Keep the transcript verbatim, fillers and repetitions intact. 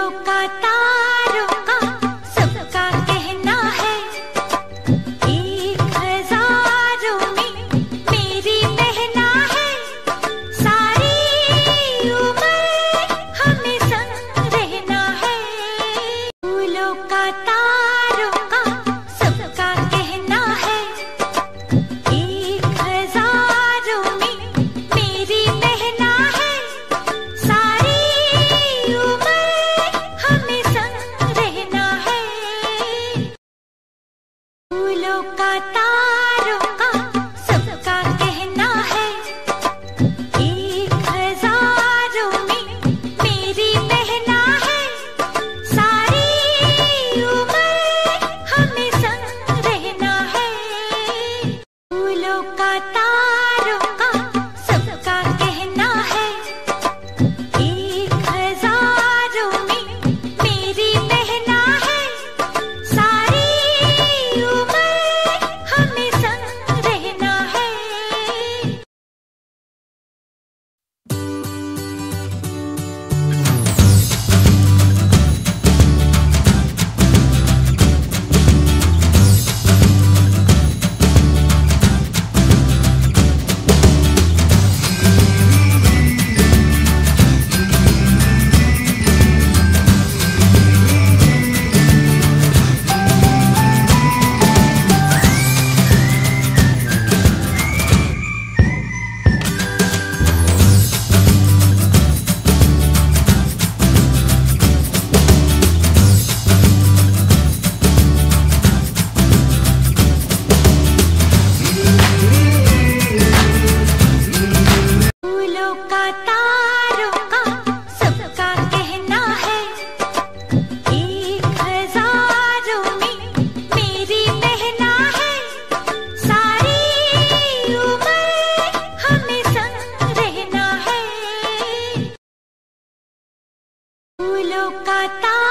फूलों का तारों का सबका कहना है, एक हजारों में मेरी बहना है। सारी उम्र हमें संग रहना है। फूलों का तारों का सबका कहना है, एक हजारों में मेरी बहना है। सारी उम्र हमें संग रहना है। फूलों का तारों का सबका कहना है, एक हजारों में मेरी बहना है। सारी उम्र हमें संग रहना है। फूलों का तारों का सबका कहना है, एक हजारों में मेरी बहना है। सारी उम्र हमें संग रहना है। फूलों का तारों का सबका कहना है, एक हजारों में मेरी बहना है। सारी उम्र हमें संग रहना है। फूलों का तारों